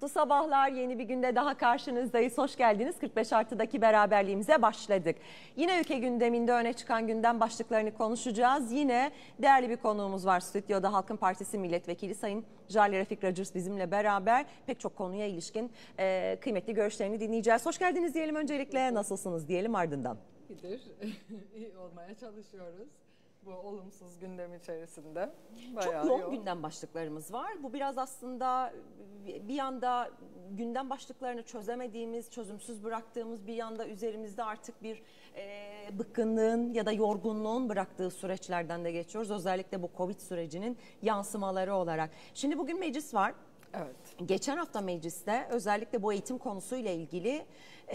Mutlu sabahlar, yeni bir günde daha karşınızdayız. Hoş geldiniz. 45 artıdaki beraberliğimize başladık. Yine ülke gündeminde öne çıkan gündem başlıklarını konuşacağız. Yine değerli bir konuğumuz var stüdyoda. Halkın Partisi Milletvekili Sayın Jale Refik Racırs bizimle beraber pek çok konuya ilişkin kıymetli görüşlerini dinleyeceğiz. Hoş geldiniz diyelim öncelikle. Nasılsınız diyelim ardından. İyidir. İyi olmaya çalışıyoruz. Bu olumsuz gündem içerisinde. Bayağı çok yoğun gündem başlıklarımız var. Bu biraz aslında bir yanda gündem başlıklarını çözemediğimiz, çözümsüz bıraktığımız, bir yanda üzerimizde artık bir bıkkınlığın ya da yorgunluğun bıraktığı süreçlerden de geçiyoruz. Özellikle bu Covid sürecinin yansımaları olarak. Şimdi bugün meclis var. Evet. Geçen hafta mecliste özellikle bu eğitim konusuyla ilgili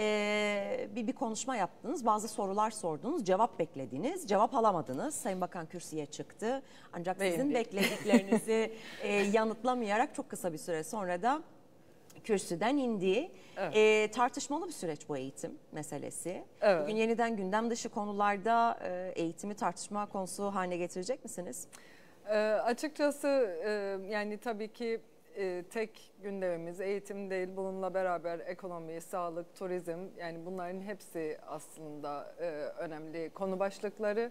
bir konuşma yaptınız. Bazı sorular sordunuz, cevap beklediniz, cevap alamadınız. Sayın Bakan kürsüye çıktı. Ancak sizin beklediklerinizi yanıtlamayarak çok kısa bir süre sonra da kürsüden indi. Evet. Tartışmalı bir süreç bu eğitim meselesi. Evet. Bugün yeniden gündem dışı konularda eğitimi tartışma konusu haline getirecek misiniz? Açıkçası yani tabii ki tek gündemimiz eğitim değil. Bununla beraber ekonomi, sağlık, turizm, yani bunların hepsi aslında önemli konu başlıkları.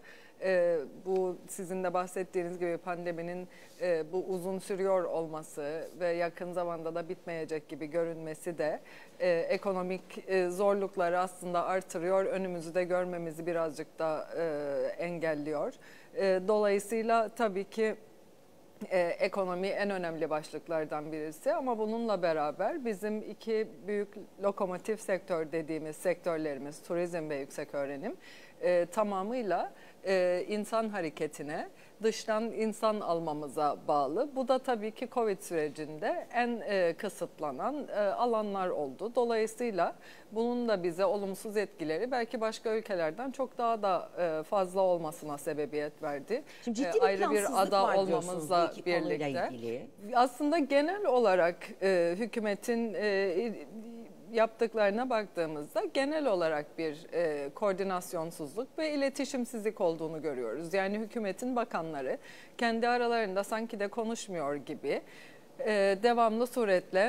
Bu sizin de bahsettiğiniz gibi pandeminin bu uzun sürüyor olması ve yakın zamanda da bitmeyecek gibi görünmesi de ekonomik zorlukları aslında artırıyor. Önümüzü de görmemizi birazcık da engelliyor. Dolayısıyla tabii ki ekonomi en önemli başlıklardan birisi, ama bununla beraber bizim iki büyük lokomotif sektör dediğimiz sektörlerimiz turizm ve yüksek öğrenim tamamıyla insan hareketine, dıştan insan almamıza bağlı. Bu da tabii ki Covid sürecinde en kısıtlanan alanlar oldu. Dolayısıyla bunun da bize olumsuz etkileri belki başka ülkelerden çok daha da fazla olmasına sebebiyet verdi. Şimdi ciddi bir ayrı bir ada olmamızla birlikte. Aslında genel olarak hükümetin yaptıklarına baktığımızda genel olarak bir koordinasyonsuzluk ve iletişimsizlik olduğunu görüyoruz. Yani hükümetin bakanları kendi aralarında sanki de konuşmuyor gibi devamlı suretle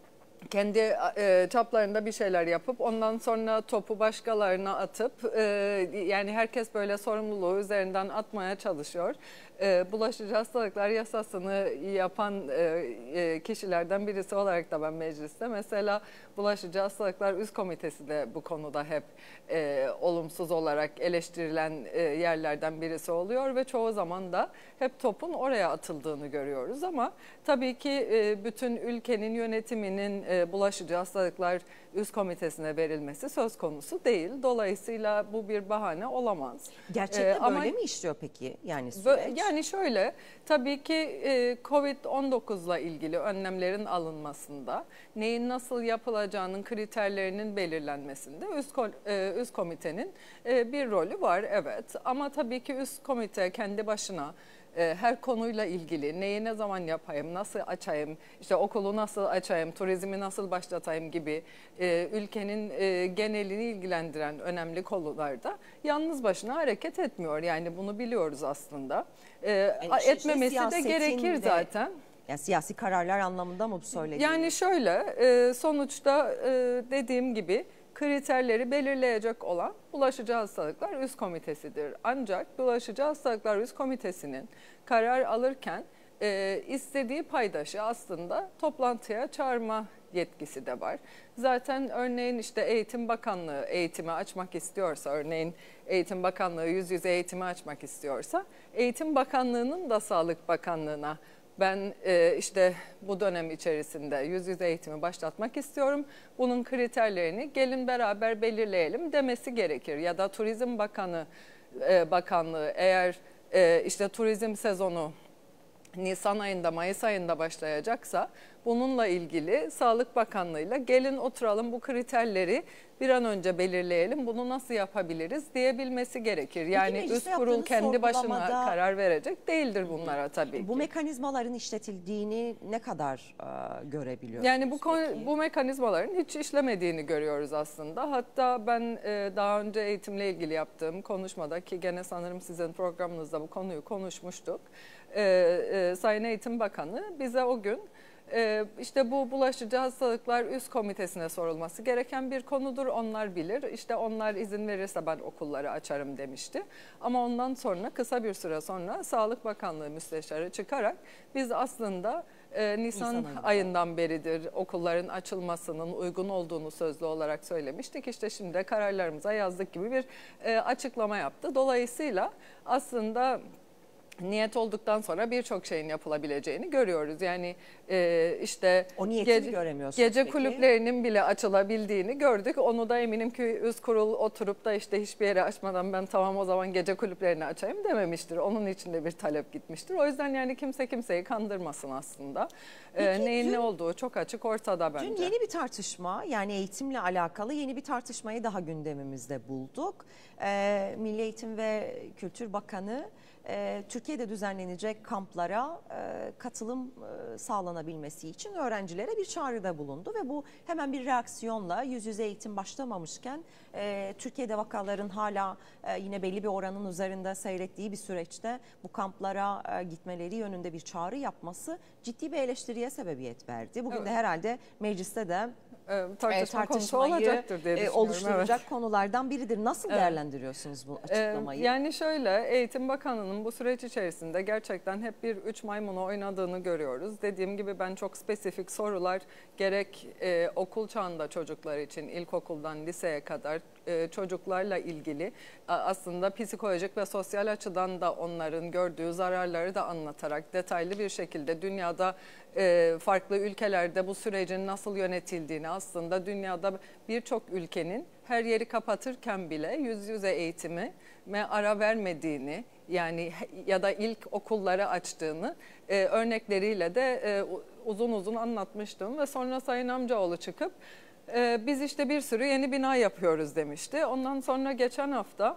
kendi çaplarında bir şeyler yapıp ondan sonra topu başkalarına atıp yani herkes böyle sorumluluğu üzerinden atmaya çalışıyor. Bulaşıcı hastalıklar yasasını yapan kişilerden birisi olarak da ben mecliste mesela bulaşıcı hastalıklar üst komitesi de bu konuda hep olumsuz olarak eleştirilen yerlerden birisi oluyor ve çoğu zaman da hep topun oraya atıldığını görüyoruz, ama tabii ki bütün ülkenin yönetiminin bulaşıcı hastalıklar üst komitesine verilmesi söz konusu değil. Dolayısıyla bu bir bahane olamaz. Gerçekten böyle mi işliyor peki yani süreç? Yani şöyle, tabii ki Covid-19'la ilgili önlemlerin alınmasında, neyin nasıl yapılacağının kriterlerinin belirlenmesinde üst komitenin bir rolü var, evet. Ama tabii ki üst komite kendi başına her konuyla ilgili neyi ne zaman yapayım, nasıl açayım, işte okulu nasıl açayım, turizmi nasıl başlatayım gibi ülkenin genelini ilgilendiren önemli konularda yalnız başına hareket etmiyor. Yani bunu biliyoruz aslında. Yani etmemesi de gerekir zaten. Yani siyasi kararlar anlamında mı bu söylediğiniz? Yani şöyle, sonuçta dediğim gibi kriterleri belirleyecek olan Bulaşıcı Hastalıklar Üst Komitesi'dir. Ancak Bulaşıcı Hastalıklar Üst Komitesi'nin karar alırken istediği paydaşı aslında toplantıya çağırma yetkisi de var. Zaten örneğin işte Eğitim Bakanlığı eğitimi açmak istiyorsa, örneğin Eğitim Bakanlığı yüz yüze eğitimi açmak istiyorsa, Eğitim Bakanlığı'nın da Sağlık Bakanlığı'na ben işte bu dönem içerisinde yüz yüze eğitimi başlatmak istiyorum, bunun kriterlerini gelin beraber belirleyelim demesi gerekir. Ya da Turizm Bakanlığı eğer işte turizm sezonu Nisan ayında, Mayıs ayında başlayacaksa bununla ilgili Sağlık Bakanlığı'yla gelin oturalım, bu kriterleri bir an önce belirleyelim, bunu nasıl yapabiliriz diyebilmesi gerekir. Yani üst kurul kendi başına karar verecek değildir bunlara tabii ki. Bu mekanizmaların işletildiğini ne kadar görebiliyorsunuz? Yani bu mekanizmaların hiç işlemediğini görüyoruz aslında. Hatta ben daha önce eğitimle ilgili yaptığım konuşmada, ki gene sanırım sizin programınızda bu konuyu konuşmuştuk, Sayın Eğitim Bakanı bize o gün İşte bu bulaşıcı hastalıklar üst komitesine sorulması gereken bir konudur. Onlar bilir. İşte onlar izin verirse ben okulları açarım demişti. Ama ondan sonra kısa bir süre sonra Sağlık Bakanlığı müsteşarı çıkarak biz aslında Nisan ayından beridir okulların açılmasının uygun olduğunu sözlü olarak söylemiştik. İşte şimdi de kararlarımıza yazdık gibi bir açıklama yaptı. Dolayısıyla aslında niyet olduktan sonra birçok şeyin yapılabileceğini görüyoruz. Yani işte o niyetini göremiyorsunuz gece peki. kulüplerinin bile açılabildiğini gördük. Onu da eminim ki üst kurul oturup da işte hiçbir yere açmadan ben tamam o zaman gece kulüplerini açayım dememiştir. Onun için de bir talep gitmiştir. O yüzden yani kimse kimseyi kandırmasın aslında. Neyin ne olduğu çok açık ortada bence. Dün yeni bir tartışma, yani eğitimle alakalı yeni bir tartışmayı daha gündemimizde bulduk. Milli Eğitim ve Kültür Bakanı Türkiye'de düzenlenecek kamplara katılım sağlanabilmesi için öğrencilere bir çağrıda bulundu ve bu hemen bir reaksiyonla yüz yüze eğitim başlamamışken Türkiye'de vakaların hala yine belli bir oranın üzerinde seyrettiği bir süreçte bu kamplara gitmeleri yönünde bir çağrı yapması ciddi bir eleştiriye sebebiyet verdi. Bugün de herhalde mecliste de tartışma konusu olacaktır diye düşünüyorum. Oluşturacak konulardan biridir. Nasıl değerlendiriyorsunuz bu açıklamayı? Yani şöyle, Eğitim Bakanlığı'nın bu süreç içerisinde gerçekten hep bir üç maymunu oynadığını görüyoruz. Dediğim gibi ben çok spesifik sorular gerek okul çağında çocuklar için ilkokuldan liseye kadar çocuklarla ilgili aslında psikolojik ve sosyal açıdan da onların gördüğü zararları da anlatarak detaylı bir şekilde dünyada farklı ülkelerde bu sürecin nasıl yönetildiğini, aslında dünyada birçok ülkenin her yeri kapatırken bile yüz yüze eğitime ara vermediğini, yani ya da ilk okulları açtığını örnekleriyle de uzun uzun anlatmıştım ve sonra Sayın Amcaoğlu çıkıp biz işte bir sürü yeni bina yapıyoruz demişti. Ondan sonra geçen hafta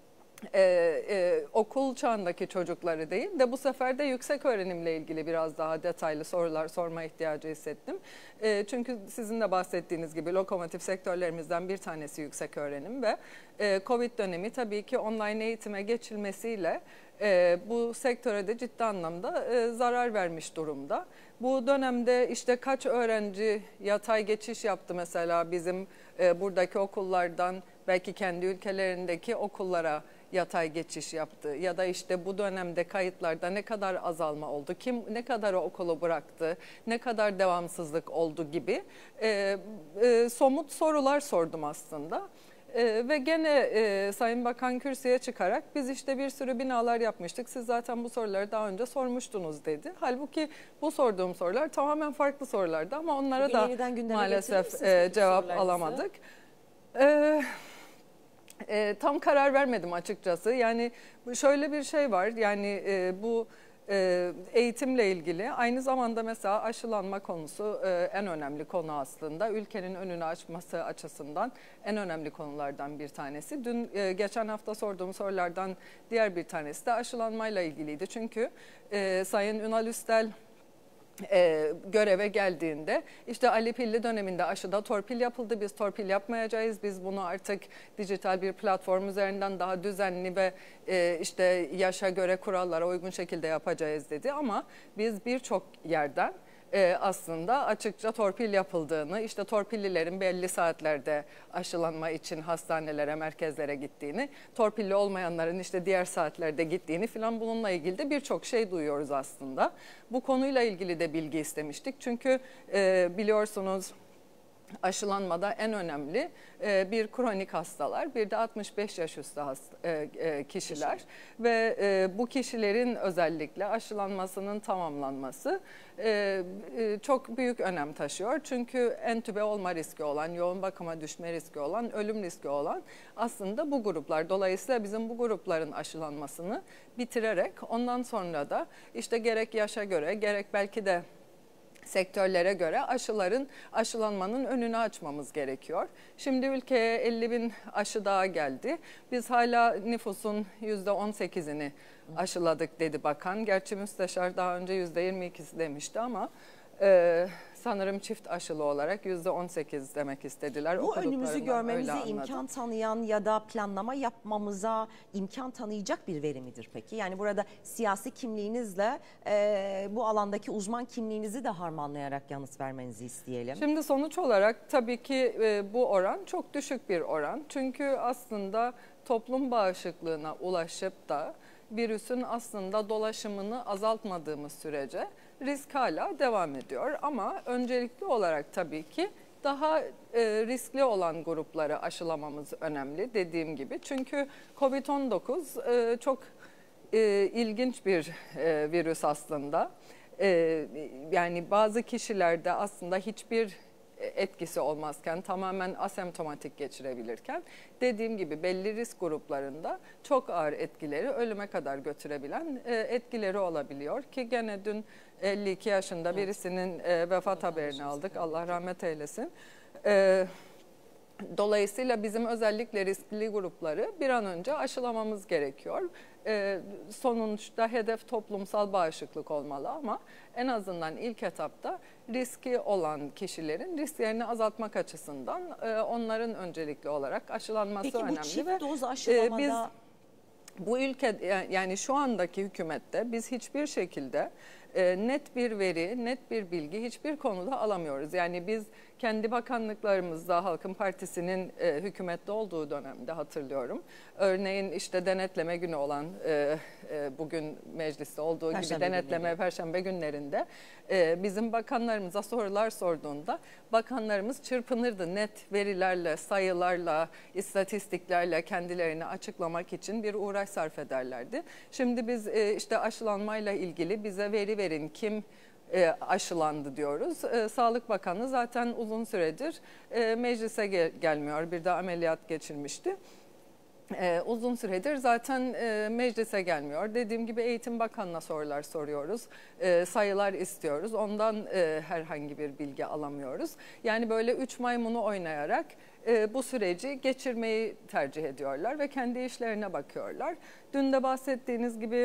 okul çağındaki çocukları değil de bu sefer de yüksek öğrenimle ilgili biraz daha detaylı sorular sorma ihtiyacı hissettim. Çünkü sizin de bahsettiğiniz gibi lokomotif sektörlerimizden bir tanesi yüksek öğrenim ve Covid dönemi tabii ki online eğitime geçilmesiyle bu sektöre de ciddi anlamda zarar vermiş durumda. Bu dönemde işte kaç öğrenci yatay geçiş yaptı mesela bizim buradaki okullardan belki kendi ülkelerindeki okullara yatay geçiş yaptı ya da işte bu dönemde kayıtlarda ne kadar azalma oldu, kim ne kadar okulu bıraktı, ne kadar devamsızlık oldu gibi somut sorular sordum aslında. Ve gene Sayın Bakan kürsüye çıkarak biz işte bir sürü binalar yapmıştık, siz zaten bu soruları daha önce sormuştunuz dedi. Halbuki bu sorduğum sorular tamamen farklı sorulardı ama onlara da maalesef cevap alamadık. Tam karar vermedim açıkçası. Yani şöyle bir şey var, yani bu eğitimle ilgili aynı zamanda mesela aşılanma konusu en önemli konu aslında. Ülkenin önünü açması açısından en önemli konulardan bir tanesi. Dün geçen hafta sorduğum sorulardan diğer bir tanesi de aşılanmayla ilgiliydi. Çünkü Sayın Ünal Üstel göreve geldiğinde işte Ali Pilli döneminde aşıda torpil yapıldı. Biz torpil yapmayacağız. Biz bunu artık dijital bir platform üzerinden daha düzenli ve işte yaşa göre kurallara uygun şekilde yapacağız dedi. Ama biz birçok yerden aslında açıkça torpil yapıldığını, işte torpillilerin belli saatlerde aşılanma için hastanelere, merkezlere gittiğini, torpilli olmayanların işte diğer saatlerde gittiğini falan, bununla ilgili de birçok şey duyuyoruz aslında. Bu konuyla ilgili de bilgi istemiştik. Çünkü biliyorsunuz aşılanmada en önemli bir kronik hastalar, bir de 65 yaş üstü kişiler ve bu kişilerin özellikle aşılanmasının tamamlanması çok büyük önem taşıyor. Çünkü entübe olma riski olan, yoğun bakıma düşme riski olan, ölüm riski olan aslında bu gruplar. Dolayısıyla bizim bu grupların aşılanmasını bitirerek ondan sonra da işte gerek yaşa göre gerek belki de sektörlere göre aşılanmanın önünü açmamız gerekiyor. Şimdi ülkeye 50.000 aşı daha geldi. Biz hala nüfusun %18'ini aşıladık dedi bakan. Gerçi müsteşar daha önce %22'si demişti ama sanırım çift aşılı olarak %18 demek istediler. Bu önümüzü Okuduklarımdan görmemize öyle anladım. imkan tanıyan ya da planlama yapmamıza imkan tanıyacak bir veri midir peki? Yani burada siyasi kimliğinizle bu alandaki uzman kimliğinizi de harmanlayarak yanıt vermenizi isteyelim. Şimdi sonuç olarak tabii ki bu oran çok düşük bir oran. Çünkü aslında toplum bağışıklığına ulaşıp da virüsün aslında dolaşımını azaltmadığımız sürece risk hala devam ediyor. Ama öncelikli olarak tabii ki daha riskli olan grupları aşılamamız önemli dediğim gibi. Çünkü COVID-19 çok ilginç bir virüs aslında. Yani bazı kişilerde aslında hiçbir etkisi olmazken tamamen asemptomatik geçirebilirken dediğim gibi belli risk gruplarında çok ağır etkileri ölüme kadar götürebilen etkileri olabiliyor ki gene dün 52 yaşında birisinin vefat haberini aldık. Allah rahmet eylesin. Dolayısıyla bizim özellikle riskli grupları bir an önce aşılamamız gerekiyor. Sonuçta hedef toplumsal bağışıklık olmalı ama en azından ilk etapta riski olan kişilerin risklerini azaltmak açısından onların öncelikli olarak aşılanması önemli. Peki bu çift doz aşılamada... Biz bu ülke yani şu andaki hükümette biz hiçbir şekilde net bir veri, net bir bilgi hiçbir konuda alamıyoruz. Yani biz kendi bakanlıklarımızda Halkın Partisi'nin hükümette olduğu dönemde hatırlıyorum. Örneğin işte denetleme günü olan bugün mecliste olduğu gibi denetleme Perşembe günlerinde bizim bakanlarımıza sorular sorduğunda bakanlarımız çırpınırdı. Net verilerle, sayılarla, istatistiklerle kendilerini açıklamak için bir uğraş sarf ederlerdi. Şimdi biz işte aşılanmayla ilgili bize veri verin, kim aşılandı diyoruz. Sağlık Bakanı zaten uzun süredir meclise gelmiyor. Bir de ameliyat geçirmişti. Uzun süredir zaten meclise gelmiyor. Dediğim gibi Eğitim Bakanı'na sorular soruyoruz. Sayılar istiyoruz. Ondan herhangi bir bilgi alamıyoruz. Yani böyle 3 maymunu oynayarak bu süreci geçirmeyi tercih ediyorlar ve kendi işlerine bakıyorlar. Dün de bahsettiğiniz gibi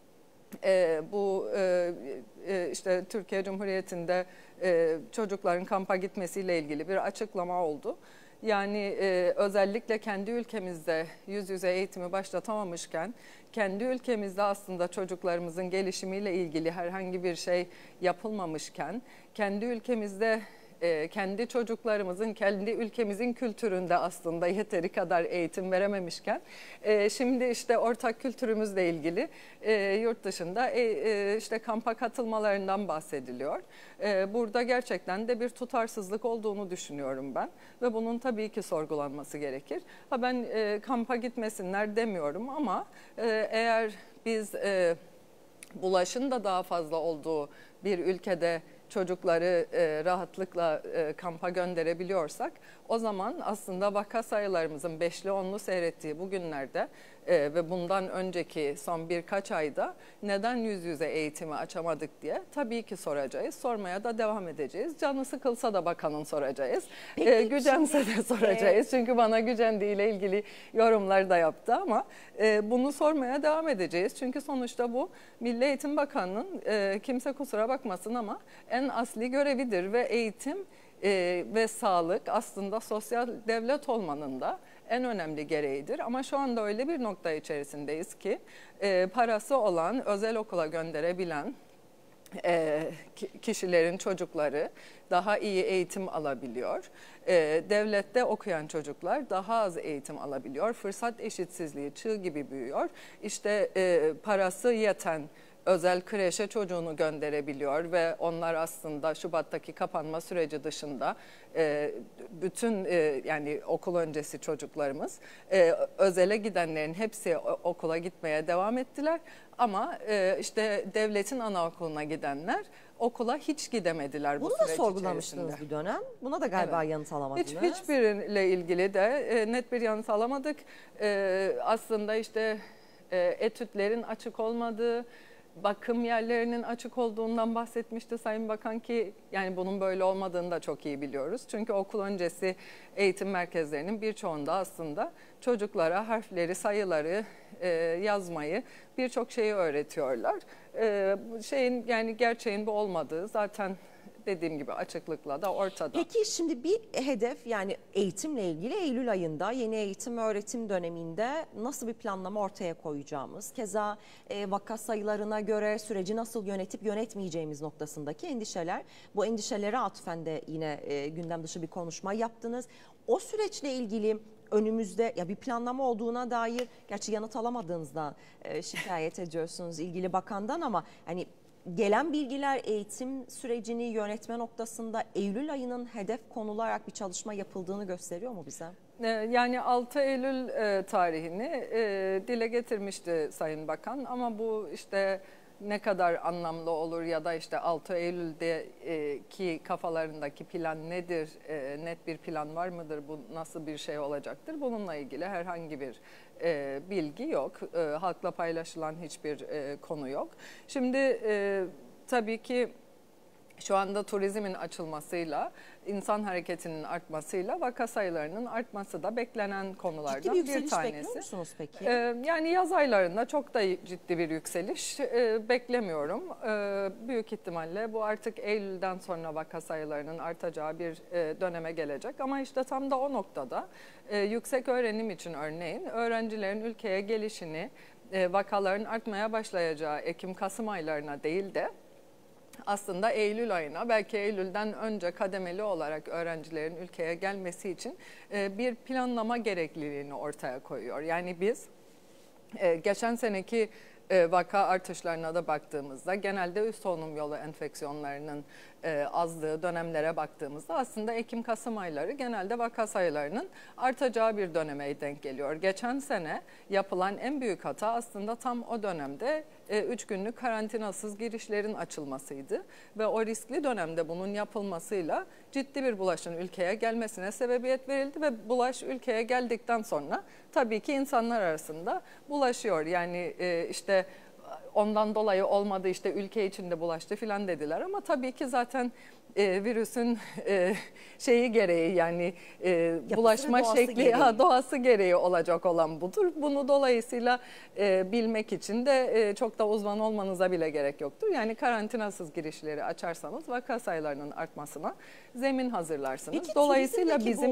bu işte Türkiye Cumhuriyeti'nde çocukların kampa gitmesiyle ilgili bir açıklama oldu. Yani özellikle kendi ülkemizde yüz yüze eğitimi başlatamamışken, kendi ülkemizde aslında çocuklarımızın gelişimiyle ilgili herhangi bir şey yapılmamışken, kendi ülkemizde kendi çocuklarımızın, kendi ülkemizin kültüründe aslında yeteri kadar eğitim verememişken şimdi işte ortak kültürümüzle ilgili yurt dışında işte kampa katılmalarından bahsediliyor. Burada gerçekten de bir tutarsızlık olduğunu düşünüyorum ben ve bunun tabii ki sorgulanması gerekir. Ben kampa gitmesinler demiyorum ama eğer biz bulaşın da daha fazla olduğu bir ülkede çocukları rahatlıkla kampa gönderebiliyorsak o zaman aslında vaka sayılarımızın 5'li 10'lu seyrettiği bu günlerde ve bundan önceki son birkaç ayda neden yüz yüze eğitimi açamadık diye tabii ki soracağız. Sormaya da devam edeceğiz. Canı sıkılsa da bakanın soracağız. Gücense de soracağız. Çünkü bana gücendiğiyle ilgili yorumlar da yaptı ama bunu sormaya devam edeceğiz. Çünkü sonuçta bu Milli Eğitim Bakanı'nın kimse kusura bakmasın ama en asli görevidir ve eğitim ve sağlık aslında sosyal devlet olmanın da en önemli gereğidir. Ama şu anda öyle bir nokta içerisindeyiz ki parası olan, özel okula gönderebilen kişilerin çocukları daha iyi eğitim alabiliyor. Devlette okuyan çocuklar daha az eğitim alabiliyor. Fırsat eşitsizliği çığ gibi büyüyor. İşte parası yeten özel kreşe çocuğunu gönderebiliyor ve onlar aslında Şubat'taki kapanma süreci dışında bütün yani okul öncesi çocuklarımız özele gidenlerin hepsi okula gitmeye devam ettiler ama işte devletin anaokuluna gidenler okula hiç gidemediler bu süreç içerisinde. Bunu da sorgulamıştınız bir dönem. Buna da galiba yanıt alamadınız. Hiçbiriyle ilgili de net bir yanıt alamadık. Aslında işte etütlerin açık olmadığı, bakım yerlerinin açık olduğundan bahsetmişti Sayın Bakan ki yani bunun böyle olmadığını da çok iyi biliyoruz. Çünkü okul öncesi eğitim merkezlerinin birçoğunda aslında çocuklara harfleri, sayıları, yazmayı, birçok şeyi öğretiyorlar. Yani gerçeğin bu olmadığı zaten dediğim gibi açıklıkla da ortada. Peki şimdi bir hedef, yani eğitimle ilgili Eylül ayında yeni eğitim öğretim döneminde nasıl bir planlama ortaya koyacağımız, keza vaka sayılarına göre süreci nasıl yönetip yönetmeyeceğimiz noktasındaki endişeler. Bu endişelere atfen de yine gündem dışı bir konuşma yaptınız. O süreçle ilgili önümüzde ya bir planlama olduğuna dair, gerçi yanıt alamadığınızda şikayet ediyorsunuz ilgili bakandan, ama hani gelen bilgiler eğitim sürecini yönetme noktasında Eylül ayının hedef konularak bir çalışma yapıldığını gösteriyor mu bize? Yani 6 Eylül tarihini dile getirmişti Sayın Bakan, ama bu işte ne kadar anlamlı olur ya da işte 6 Eylül'deki kafalarındaki plan nedir, net bir plan var mıdır, bu nasıl bir şey olacaktır, bununla ilgili herhangi bir bilgi yok. Halkla paylaşılan hiçbir konu yok. Şimdi tabii ki şu anda turizmin açılmasıyla, insan hareketinin artmasıyla vaka sayılarının artması da beklenen konulardan Ciddi bir yükseliş bir tanesi. bekliyor musunuz peki? Yani yaz aylarında çok da ciddi bir yükseliş beklemiyorum. Büyük ihtimalle bu artık Eylül'den sonra vaka sayılarının artacağı bir döneme gelecek. Ama işte tam da o noktada yüksek öğrenim için örneğin öğrencilerin ülkeye gelişini vakaların artmaya başlayacağı Ekim-Kasım aylarına değil de aslında Eylül ayına, belki Eylül'den önce kademeli olarak öğrencilerin ülkeye gelmesi için bir planlama gerekliliğini ortaya koyuyor. Yani biz geçen seneki vaka artışlarına da baktığımızda, genelde üst solunum yolu enfeksiyonlarının azlığı dönemlere baktığımızda aslında Ekim-Kasım ayları genelde vaka sayılarının artacağı bir döneme denk geliyor. Geçen sene yapılan en büyük hata aslında tam o dönemde 3 günlük karantinasız girişlerin açılmasıydı ve o riskli dönemde bunun yapılmasıyla ciddi bir bulaşın ülkeye gelmesine sebebiyet verildi ve bulaş ülkeye geldikten sonra tabii ki insanlar arasında bulaşıyor. Yani işte ondan dolayı olmadı, işte ülke içinde bulaştı filan dediler, ama tabii ki zaten virüsün şeyi gereği, yani bulaşma şekli gereği, doğası gereği olacak olan budur. Bunu dolayısıyla bilmek için de çok da uzman olmanıza bile gerek yoktur. Yani karantinasız girişleri açarsanız vaka sayılarının artmasına zemin hazırlarsınız. Peki, dolayısıyla bizim bu...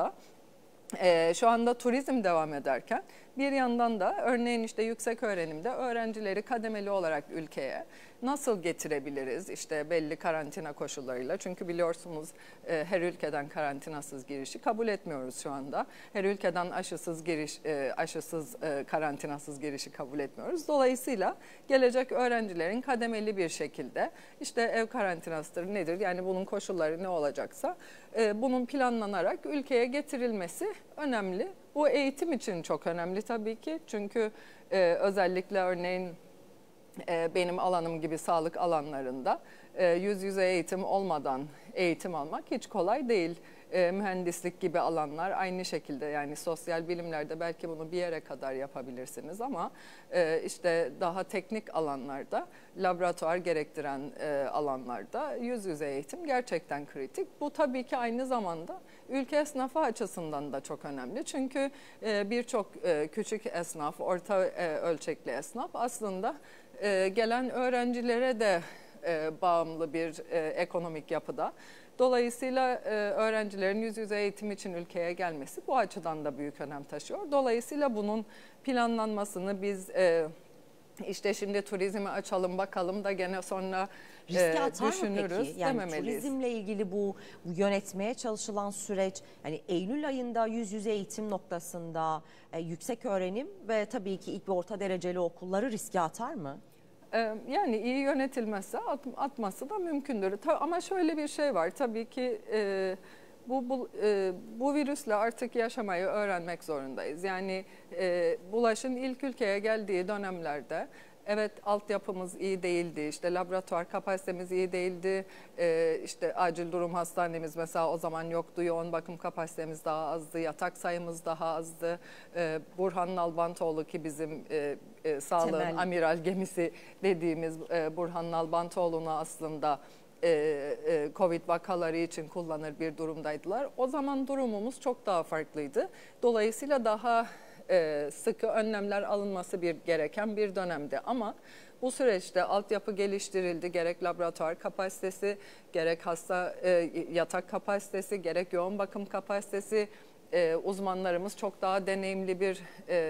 şu anda turizm devam ederken bir yandan da örneğin işte yüksek öğrenimde öğrencileri kademeli olarak ülkeye nasıl getirebiliriz, işte belli karantina koşullarıyla, çünkü biliyorsunuz her ülkeden karantinasız girişi kabul etmiyoruz şu anda. Her ülkeden aşısız karantinasız girişi kabul etmiyoruz. Dolayısıyla gelecek öğrencilerin kademeli bir şekilde işte ev karantinasıdır nedir, yani bunun koşulları ne olacaksa bunun planlanarak ülkeye getirilmesi önemli. Bu eğitim için çok önemli tabii ki, çünkü özellikle örneğin benim alanım gibi sağlık alanlarında yüz yüze eğitim olmadan eğitim almak hiç kolay değil. Mühendislik gibi alanlar aynı şekilde, yani sosyal bilimlerde belki bunu bir yere kadar yapabilirsiniz, ama işte daha teknik alanlarda, laboratuvar gerektiren alanlarda yüz yüze eğitim gerçekten kritik. Bu tabii ki aynı zamanda ülke esnafı açısından da çok önemli. Çünkü birçok küçük esnaf, orta ölçekli esnaf aslında gelen öğrencilere de bağımlı bir ekonomik yapıda. Dolayısıyla öğrencilerin yüz yüze eğitim için ülkeye gelmesi bu açıdan da büyük önem taşıyor. Dolayısıyla bunun planlanmasını biz işte şimdi turizmi açalım bakalım da gene sonra düşünürüz peki? Yani dememeliyiz. Turizmle ilgili bu yönetmeye çalışılan süreç, yani Eylül ayında yüz yüze eğitim noktasında yüksek öğrenim ve tabii ki ilk ve orta dereceli okulları riske atar mı? Yani iyi yönetilmezse atması da mümkündür. Ama şöyle bir şey var, tabii ki bu virüsle artık yaşamayı öğrenmek zorundayız. Yani bulaşın ilk ülkeye geldiği dönemlerde evet altyapımız iyi değildi, işte laboratuvar kapasitemiz iyi değildi, işte acil durum hastanemiz mesela o zaman yoktu, yoğun bakım kapasitemiz daha azdı, yatak sayımız daha azdı. Burhan Nalbantoğlu ki bizim sağlığın amiral gemisi dediğimiz Burhan Nalbantoğlu'na aslında Covid vakaları için kullanır bir durumdaydılar. O zaman durumumuz çok daha farklıydı. Dolayısıyla daha sıkı önlemler alınması gereken bir dönemdi. Ama Bu süreçte altyapı geliştirildi, gerek laboratuvar kapasitesi, gerek hasta yatak kapasitesi, gerek yoğun bakım kapasitesi, uzmanlarımız çok daha deneyimli bir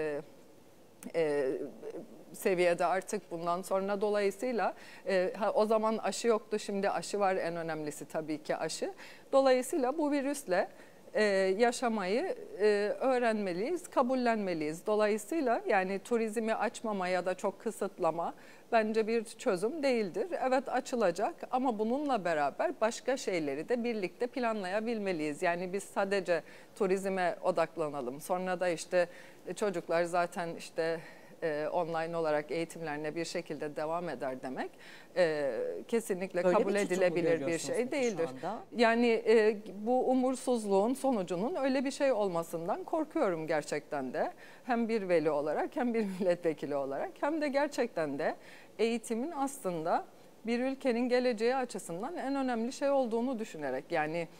seviyede artık bundan sonra, dolayısıyla o zaman aşı yoktu, şimdi aşı var, en önemlisi tabii ki aşı. Dolayısıyla bu virüsle yaşamayı öğrenmeliyiz, kabullenmeliyiz. Dolayısıyla yani turizmi açmama ya da çok kısıtlama bence bir çözüm değildir. Evet, açılacak ama bununla beraber başka şeyleri de birlikte planlayabilmeliyiz. Yani biz sadece turizme odaklanalım. Sonra da işte çocuklar zaten işte online olarak eğitimlerine bir şekilde devam eder demek kesinlikle Öyle kabul bir tutum mu edilebilir bir görüyorsunuz şey peki şu değildir. anda? Yani bu umursuzluğun sonucunun öyle bir şey olmasından korkuyorum gerçekten de. Hem bir veli olarak, hem bir milletvekili olarak, hem de gerçekten de eğitimin aslında bir ülkenin geleceği açısından en önemli şey olduğunu düşünerek, yani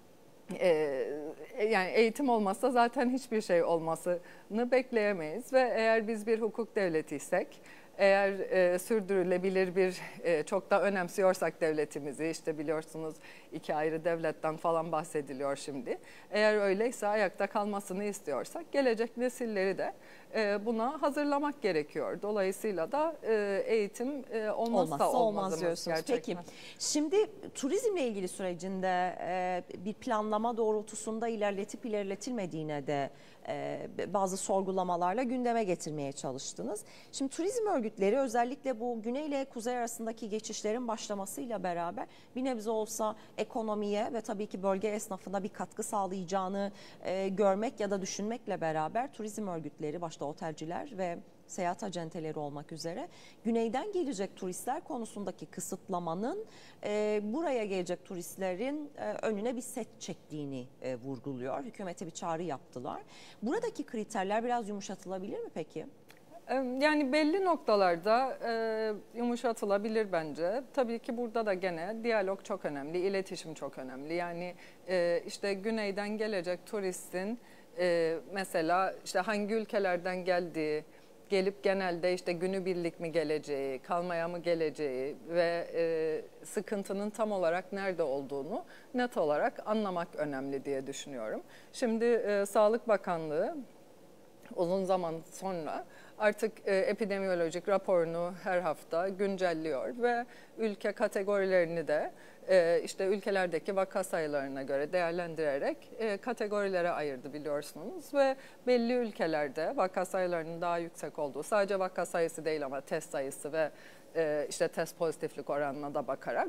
eğitim olmazsa zaten hiçbir şey olmasını bekleyemeyiz ve eğer biz bir hukuk devletiysek, eğer sürdürülebilir bir çok da önemsiyorsak devletimizi, işte biliyorsunuz 2 ayrı devletten falan bahsediliyor şimdi. Eğer öyleyse, ayakta kalmasını istiyorsak gelecek nesilleri de buna hazırlamak gerekiyor. Dolayısıyla da eğitim olmazsa olmaz diyorsunuz. gerçekten. Peki, şimdi turizmle ilgili sürecinde bir planlama doğrultusunda ilerletilmediğine de bazı sorgulamalarla gündeme getirmeye çalıştınız. Şimdi turizm örgütleri özellikle bu güney ile kuzey arasındaki geçişlerin başlamasıyla beraber bir nebze olsa ekonomiye ve tabii ki bölge esnafına bir katkı sağlayacağını görmek ya da düşünmekle beraber turizm örgütleri, başta otelciler ve seyahat acenteleri olmak üzere güneyden gelecek turistler konusundaki kısıtlamanın buraya gelecek turistlerin önüne bir set çektiğini vurguluyor. Hükümete bir çağrı yaptılar. Buradaki kriterler biraz yumuşatılabilir mi peki? Yani belli noktalarda yumuşatılabilir bence. Tabii ki burada da gene diyalog çok önemli, iletişim çok önemli. Yani işte güneyden gelecek turistin mesela işte hangi ülkelerden geldiği, gelip genelde işte günübirlik mi geleceği, kalmaya mı geleceği ve sıkıntının tam olarak nerede olduğunu net olarak anlamak önemli diye düşünüyorum. Şimdi Sağlık Bakanlığı uzun zaman sonra artık epidemiyolojik raporunu her hafta güncelliyor ve ülke kategorilerini de işte ülkelerdeki vaka sayılarına göre değerlendirerek kategorilere ayırdı biliyorsunuz ve belli ülkelerde vaka sayılarının daha yüksek olduğu, sadece vaka sayısı değil ama test sayısı ve işte test pozitiflik oranına da bakarak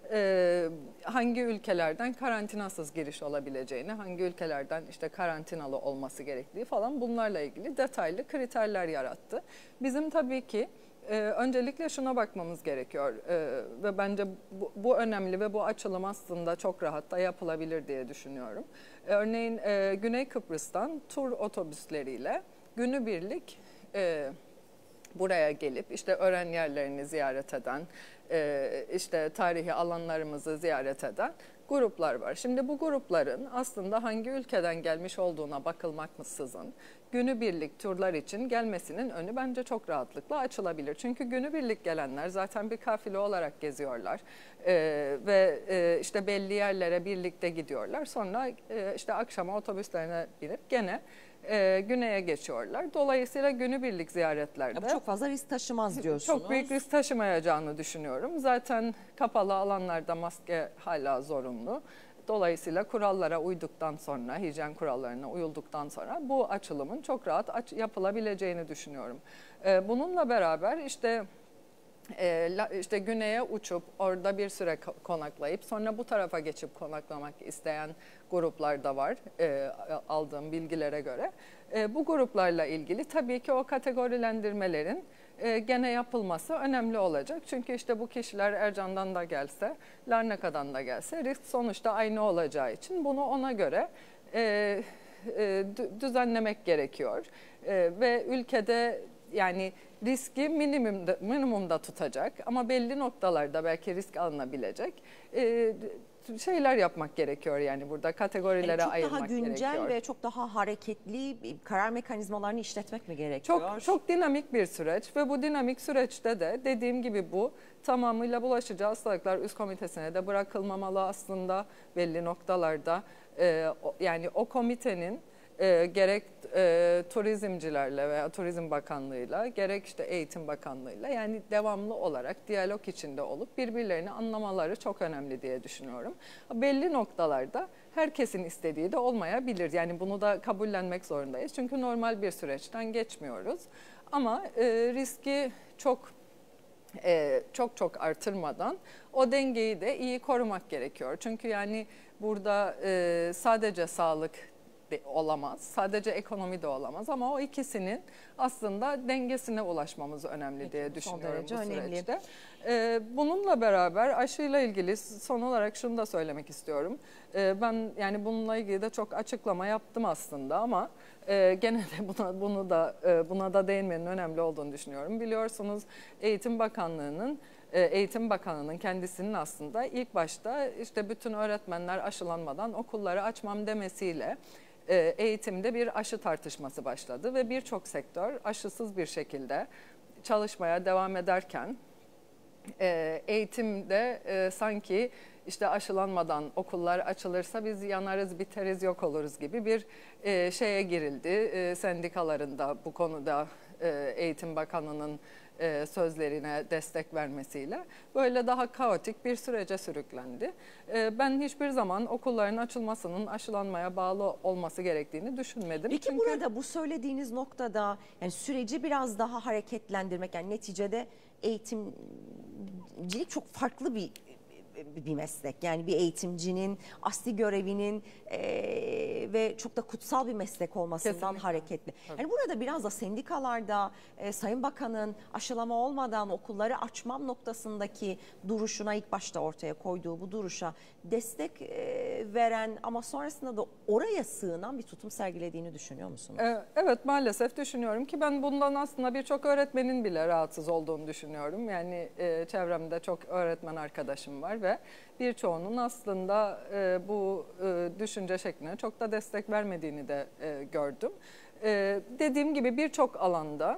hangi ülkelerden karantinasız giriş olabileceğini, hangi ülkelerden işte karantinalı olması gerektiği falan, bunlarla ilgili detaylı kriterler yarattı. Bizim tabii ki öncelikle şuna bakmamız gerekiyor ve bence bu önemli ve bu açılım aslında çok rahat da yapılabilir diye düşünüyorum. Örneğin Güney Kıbrıs'tan tur otobüsleriyle günübirlik buraya gelip işte öğren yerlerini ziyaret eden, işte tarihi alanlarımızı ziyaret eden gruplar var. Şimdi bu grupların aslında hangi ülkeden gelmiş olduğuna bakılmaksızın günübirlik turlar için gelmesinin önü bence çok rahatlıkla açılabilir. Çünkü günübirlik gelenler zaten bir kafile olarak geziyorlar ve işte belli yerlere birlikte gidiyorlar. Sonra işte akşama otobüslerine binip gene güneye geçiyorlar. Dolayısıyla günübirlik ziyaretlerde Bu çok fazla risk taşımaz diyorsunuz. çok büyük risk taşımayacağını düşünüyorum. Zaten kapalı alanlarda maske hala zorunlu. Dolayısıyla kurallara uyduktan sonra, hijyen kurallarına uyulduktan sonra bu açılımın çok rahat yapılabileceğini düşünüyorum. Bununla beraber işte güneye uçup orada bir süre konaklayıp sonra bu tarafa geçip konaklamak isteyen gruplar da var aldığım bilgilere göre. Bu gruplarla ilgili tabii ki o kategorilendirmelerin gene yapılması önemli olacak. Çünkü işte bu kişiler Ercan'dan da gelse, Larnaka'dan da gelse risk sonuçta aynı olacağı için bunu ona göre düzenlemek gerekiyor. Ve ülkede yani riski minimumda tutacak ama belli noktalarda belki risk alınabilecek şeyler yapmak gerekiyor yani burada kategorilere Çok daha ayırmak güncel gerekiyor. ve çok daha hareketli karar mekanizmalarını işletmek mi gerekiyor? Çok dinamik bir süreç ve bu dinamik süreçte de dediğim gibi bu tamamıyla bulaşıcı hastalıklar üst komitesine de bırakılmamalı aslında belli noktalarda. Yani o komitenin gerek turizmcilerle veya Turizm Bakanlığı'yla gerek işte Eğitim Bakanlığı'yla yani devamlı olarak diyalog içinde olup birbirlerini anlamaları çok önemli diye düşünüyorum. Belli noktalarda herkesin istediği de olmayabilir. Yani bunu da kabullenmek zorundayız. Çünkü normal bir süreçten geçmiyoruz. Ama riski çok artırmadan o dengeyi de iyi korumak gerekiyor. Çünkü yani burada sadece sağlık olamaz, sadece ekonomi de olamaz ama o ikisinin aslında dengesine ulaşmamız önemli diye düşünüyorum bu süreçte. Bununla beraber aşıyla ilgili son olarak şunu da söylemek istiyorum. Ben yani bununla ilgili de çok açıklama yaptım aslında ama gene de buna da değinmenin önemli olduğunu düşünüyorum. Biliyorsunuz Eğitim Bakanlığı'nın kendisinin aslında ilk başta işte bütün öğretmenler aşılanmadan okulları açmam demesiyle eğitimde bir aşı tartışması başladı ve birçok sektör aşısız bir şekilde çalışmaya devam ederken eğitimde sanki işte aşılanmadan okullar açılırsa biz yanarız, biteriz, yok oluruz gibi bir şeye girildi. Sendikalarında bu konuda Eğitim Bakanı'nın sözlerine destek vermesiyle böyle daha kaotik bir sürece sürüklendi. Ben hiçbir zaman okulların açılmasının aşılanmaya bağlı olması gerektiğini düşünmedim. Peki çünkü burada bu söylediğiniz noktada yani süreci biraz daha hareketlendirmek yani neticede eğitimcilik çok farklı bir meslek. Yani bir eğitimcinin asli görevinin ve çok da kutsal bir meslek olmasından kesinlikle hareketli. Tabii. Yani burada biraz da sendikalarda Sayın Bakan'ın aşılama olmadan okulları açmam noktasındaki duruşuna ilk başta ortaya koyduğu bu duruşa destek veren ama sonrasında da oraya sığınan bir tutum sergilediğini düşünüyor musunuz? Evet maalesef düşünüyorum ki ben bundan aslında birçok öğretmenin bile rahatsız olduğunu düşünüyorum. Yani çevremde çok öğretmen arkadaşım var ve birçoğunun aslında bu düşünce şekline çok da destek vermediğini de gördüm. Dediğim gibi birçok alanda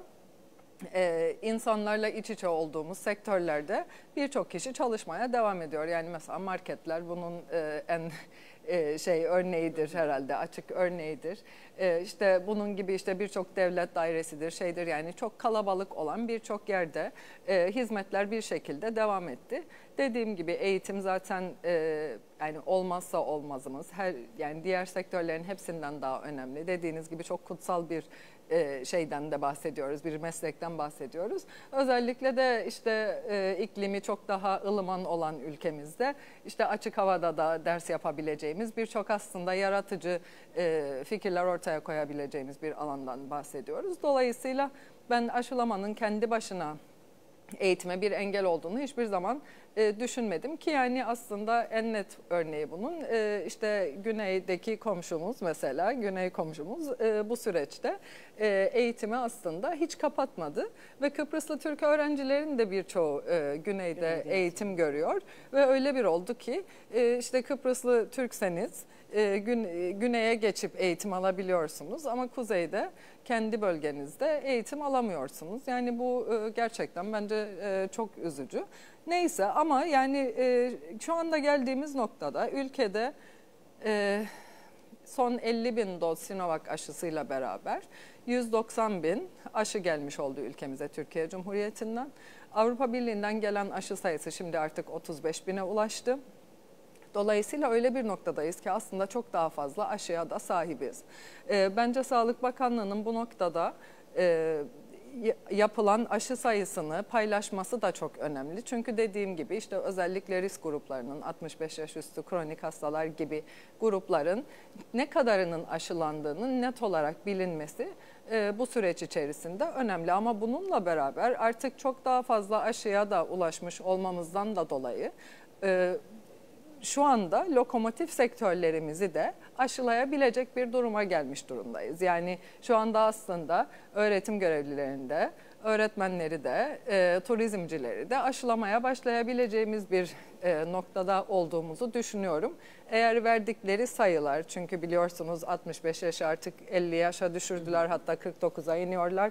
insanlarla iç içe olduğumuz sektörlerde birçok kişi çalışmaya devam ediyor. Yani mesela marketler bunun en örneğidir herhalde, açık örneğidir. İşte bunun gibi işte birçok devlet dairesidir, şeydir yani çok kalabalık olan birçok yerde hizmetler bir şekilde devam etti. Dediğim gibi eğitim zaten yani olmazsa olmazımız. Yani diğer sektörlerin hepsinden daha önemli. Dediğiniz gibi çok kutsal bir şeyden de bahsediyoruz, bir meslekten bahsediyoruz. Özellikle de işte iklimi çok daha ılıman olan ülkemizde işte açık havada da ders yapabileceğimiz birçok aslında yaratıcı fikirler ortaya koyabileceğimiz bir alandan bahsediyoruz. Dolayısıyla ben aşılamanın kendi başına eğitime bir engel olduğunu hiçbir zaman düşünmedim ki yani aslında en net örneği bunun işte güneydeki komşumuz mesela güney komşumuz bu süreçte eğitimi aslında hiç kapatmadı ve Kıbrıslı Türk öğrencilerin de birçoğu güneyde eğitim görüyor ve öyle bir oldu ki işte Kıbrıslı Türkseniz güneye geçip eğitim alabiliyorsunuz ama kuzeyde kendi bölgenizde eğitim alamıyorsunuz. Yani bu gerçekten bence çok üzücü. Neyse ama yani şu anda geldiğimiz noktada ülkede son 50.000 doz Sinovac aşısıyla beraber 190.000 aşı gelmiş oldu ülkemize Türkiye Cumhuriyeti'nden. Avrupa Birliği'nden gelen aşı sayısı şimdi artık 35.000'e ulaştı. Dolayısıyla öyle bir noktadayız ki aslında çok daha fazla aşıya da sahibiz. Bence Sağlık Bakanlığı'nın bu noktada yapılan aşı sayısını paylaşması da çok önemli. Çünkü dediğim gibi işte özellikle risk gruplarının 65 yaş üstü kronik hastalar gibi grupların ne kadarının aşılandığının net olarak bilinmesi bu süreç içerisinde önemli. Ama bununla beraber artık çok daha fazla aşıya da ulaşmış olmamızdan da dolayı şu anda lokomotif sektörlerimizi de aşılayabilecek bir duruma gelmiş durumdayız. Yani şu anda aslında öğretim görevlilerinde, öğretmenleri de, turizmcileri de aşılamaya başlayabileceğimiz bir noktada olduğumuzu düşünüyorum. Eğer verdikleri sayılar, çünkü biliyorsunuz 65 yaş artık 50 yaşa düşürdüler, hatta 49'a iniyorlar.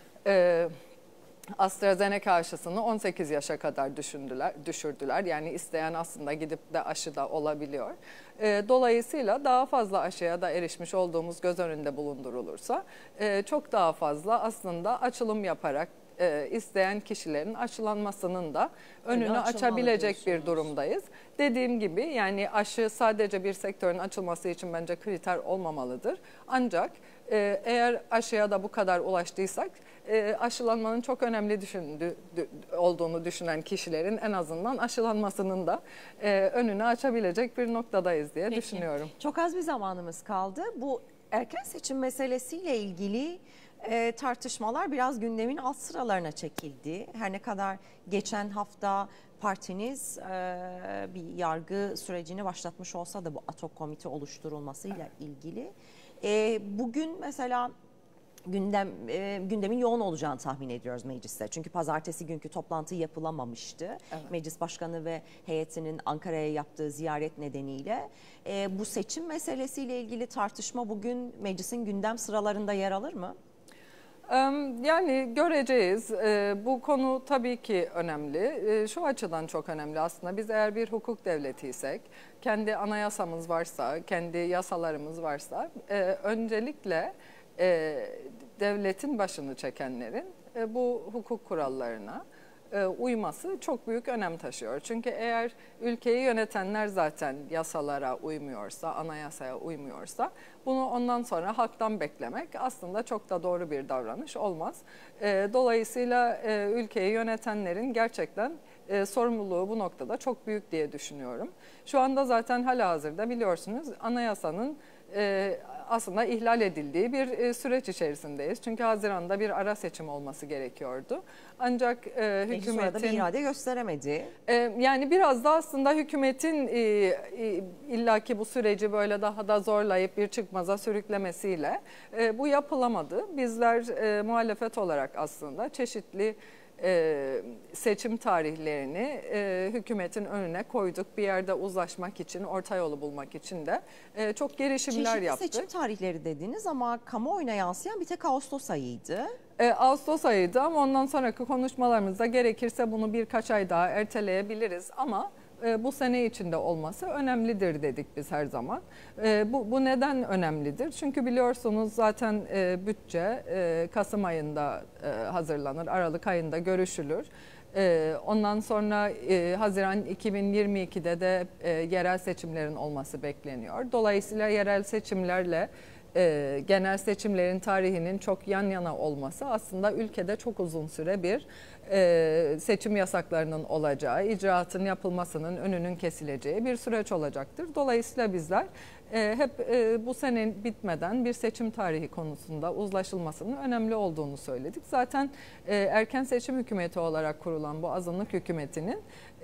AstraZeneca aşısını 18 yaşa kadar düşürdüler. Yani isteyen aslında gidip de aşı da olabiliyor. Dolayısıyla daha fazla aşıya da erişmiş olduğumuz göz önünde bulundurulursa çok daha fazla aslında açılım yaparak isteyen kişilerin aşılanmasının da önünü açabilecek bir durumdayız. Dediğim gibi yani aşı sadece bir sektörün açılması için bence kriter olmamalıdır. Ancak eğer aşıya da bu kadar ulaştıysak aşılanmanın çok önemli olduğunu düşünen kişilerin en azından aşılanmasının da önünü açabilecek bir noktadayız diye düşünüyorum. Çok az bir zamanımız kaldı. Bu erken seçim meselesiyle ilgili tartışmalar biraz gündemin alt sıralarına çekildi. Her ne kadar geçen hafta partiniz bir yargı sürecini başlatmış olsa da bu ad hoc komite oluşturulmasıyla ilgili. Bugün mesela gündemin yoğun olacağını tahmin ediyoruz mecliste. Çünkü pazartesi günkü toplantı yapılamamıştı. Evet. Meclis Başkanı ve heyetinin Ankara'ya yaptığı ziyaret nedeniyle. Bu seçim meselesiyle ilgili tartışma bugün meclisin gündem sıralarında yer alır mı? Yani göreceğiz. Bu konu tabii ki önemli. Şu açıdan çok önemli aslında. Biz eğer bir hukuk devletiysek, kendi anayasamız varsa, kendi yasalarımız varsa öncelikle devletin başını çekenlerin bu hukuk kurallarına uyması çok büyük önem taşıyor. Çünkü eğer ülkeyi yönetenler zaten yasalara uymuyorsa, anayasaya uymuyorsa bunu ondan sonra halktan beklemek aslında çok da doğru bir davranış olmaz. Dolayısıyla ülkeyi yönetenlerin gerçekten sorumluluğu bu noktada çok büyük diye düşünüyorum. Şu anda zaten halihazırda biliyorsunuz anayasanın aslında ihlal edildiği bir süreç içerisindeyiz. Çünkü Haziran'da bir ara seçim olması gerekiyordu. Ancak hükümetin bir irade gösteremedi. Yani biraz da aslında hükümetin illaki bu süreci böyle daha da zorlayıp bir çıkmaza sürüklemesiyle bu yapılamadı. Bizler muhalefet olarak aslında çeşitli seçim tarihlerini hükümetin önüne koyduk. Bir yerde uzlaşmak için, orta yolu bulmak için de çok girişimler yaptık. Çeşitli seçim tarihleri dediniz ama kamuoyuna yansıyan bir tek Ağustos ayıydı. Ağustos ayıydı ama ondan sonraki konuşmalarımızda gerekirse bunu birkaç ay daha erteleyebiliriz ama bu sene içinde olması önemlidir dedik biz her zaman. Bu neden önemlidir? Çünkü biliyorsunuz zaten bütçe Kasım ayında hazırlanır, Aralık ayında görüşülür. Ondan sonra Haziran 2022'de de yerel seçimlerin olması bekleniyor. Dolayısıyla yerel seçimlerle genel seçimlerin tarihinin çok yan yana olması aslında ülkede çok uzun süre bir seçim yasaklarının olacağı, icraatın yapılmasının önünün kesileceği bir süreç olacaktır. Dolayısıyla bizler hep bu sene bitmeden bir seçim tarihi konusunda uzlaşılmasının önemli olduğunu söyledik. Zaten erken seçim hükümeti olarak kurulan bu azınlık hükümetinin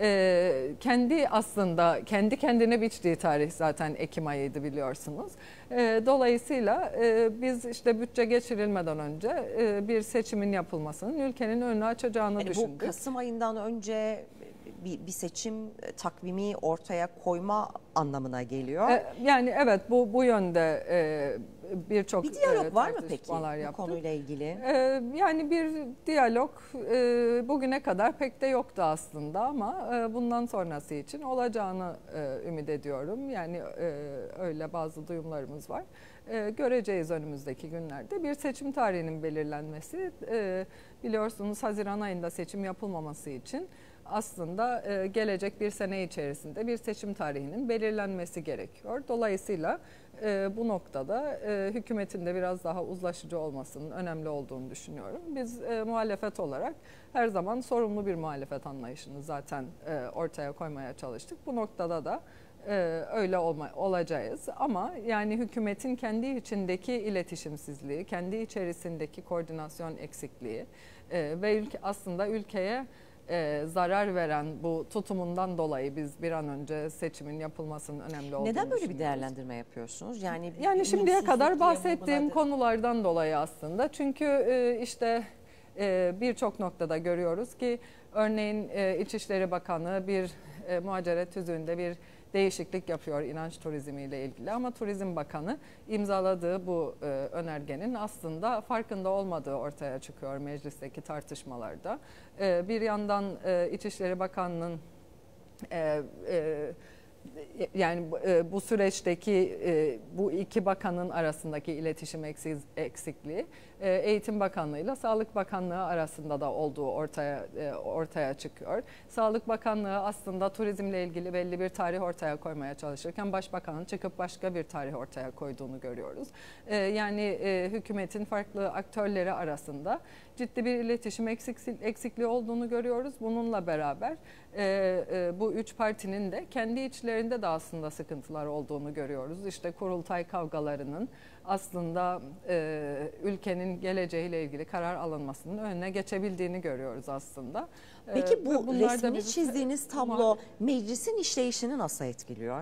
kendi aslında kendi kendine biçtiği tarih zaten Ekim ayıydı biliyorsunuz. Dolayısıyla biz işte bütçe geçirilmeden önce bir seçimin yapılmasının ülkenin önünü açacağını düşündük. Bu Kasım ayından önce bir seçim takvimi ortaya koyma anlamına geliyor. Yani evet bu yönde birçok bir diyalog var mı peki yaptık. Bu konuyla ilgili? Yani bir diyalog bugüne kadar pek de yoktu aslında ama bundan sonrası için olacağını ümit ediyorum. Yani öyle bazı duyumlarımız var. Göreceğiz önümüzdeki günlerde. Bir seçim tarihinin belirlenmesi biliyorsunuz Haziran ayında seçim yapılmaması için aslında gelecek bir sene içerisinde bir seçim tarihinin belirlenmesi gerekiyor. Dolayısıyla bu noktada hükümetin de biraz daha uzlaşıcı olmasının önemli olduğunu düşünüyorum. Biz muhalefet olarak her zaman sorumlu bir muhalefet anlayışını zaten ortaya koymaya çalıştık. Bu noktada da öyle olacağız ama yani hükümetin kendi içindeki iletişimsizliği, kendi içerisindeki koordinasyon eksikliği ve aslında ülkeye zarar veren bu tutumundan dolayı biz bir an önce seçimin yapılmasının önemli olduğunu Neden böyle bir düşünüyoruz. değerlendirme yapıyorsunuz? Yani şimdiye kadar bahsettiğim konulardan dolayı aslında. Çünkü işte birçok noktada görüyoruz ki örneğin İçişleri Bakanı bir muhaceret tüzüğünde bir değişiklik yapıyor inanç turizmiyle ilgili ama Turizm Bakanı imzaladığı bu önergenin aslında farkında olmadığı ortaya çıkıyor meclisteki tartışmalarda. Bir yandan İçişleri Bakanı'nın yani bu süreçteki bu iki bakanın arasındaki iletişim eksikliği Eğitim Bakanlığı ile Sağlık Bakanlığı arasında da olduğu ortaya çıkıyor. Sağlık Bakanlığı aslında turizmle ilgili belli bir tarih ortaya koymaya çalışırken Başbakanın çıkıp başka bir tarih ortaya koyduğunu görüyoruz. Yani hükümetin farklı aktörleri arasında ciddi bir iletişim eksikliği olduğunu görüyoruz. Bununla beraber bu üç partinin de kendi içlerinde de aslında sıkıntılar olduğunu görüyoruz. İşte kurultay kavgalarının aslında ülkenin geleceğiyle ilgili karar alınmasının önüne geçebildiğini görüyoruz aslında. Peki bu resmi çizdiğiniz tablo meclisin işleyişini nasıl etkiliyor?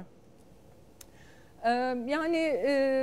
Yani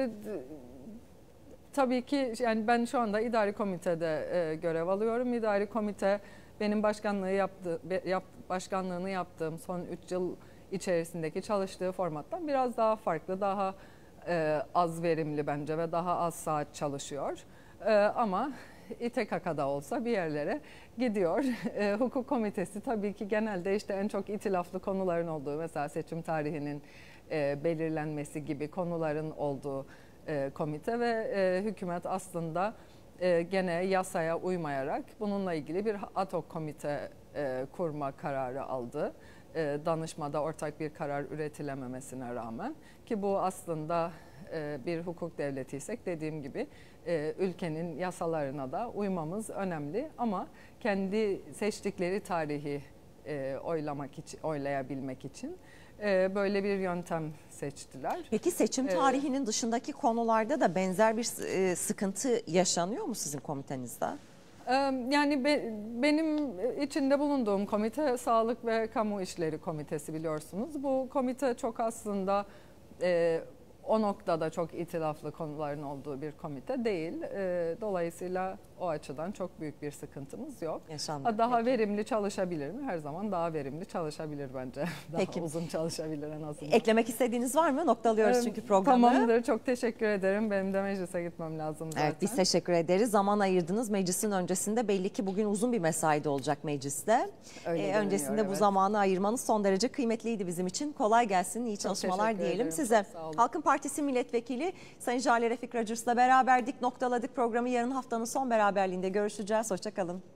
tabii ki yani ben şu anda idari komitede görev alıyorum. İdari komite benim başkanlığını yaptığım son 3 yıl içerisindeki çalıştığı formattan biraz daha farklı, daha az verimli bence ve daha az saat çalışıyor. Ama İTKK'da olsa bir yerlere gidiyor. Hukuk komitesi tabii ki genelde işte en çok itilaflı konuların olduğu, mesela seçim tarihinin belirlenmesi gibi konuların olduğu komite ve hükümet aslında gene yasaya uymayarak bununla ilgili bir ad hoc komite kurma kararı aldı. Danışmada ortak bir karar üretilememesine rağmen, ki bu aslında bir hukuk devletiysek dediğim gibi ülkenin yasalarına da uymamız önemli ama kendi seçtikleri tarihi oylayabilmek için böyle bir yöntem seçtiler. Peki seçim tarihinin dışındaki konularda da benzer bir sıkıntı yaşanıyor mu sizin komitenizde? Yani benim içinde bulunduğum komite Sağlık ve Kamu İşleri Komitesi, biliyorsunuz. Bu komite çok aslında o noktada çok itilaflı konuların olduğu bir komite değil. Dolayısıyla o açıdan çok büyük bir sıkıntımız yok. Yaşandı. Daha Peki. verimli çalışabilir mi? Her zaman daha verimli çalışabilir bence. Daha Peki. uzun çalışabilir en azından. Eklemek istediğiniz var mı? Noktalıyoruz çünkü programı. Tamamdır. Çok teşekkür ederim. Benim de meclise gitmem lazım zaten. Evet, biz teşekkür ederiz. Zaman ayırdınız meclisin öncesinde. Belli ki bugün uzun bir mesai de olacak mecliste. Öncesinde bu zamanı ayırmanız son derece kıymetliydi bizim için. Kolay gelsin, iyi çalışmalar diyelim ederim. size. Halkın Partisi Milletvekili Sayın Jale Refik Rogers'la beraberdik, noktaladık programı. Yarın haftanın son beraberliğinde görüşeceğiz. Hoşça kalın.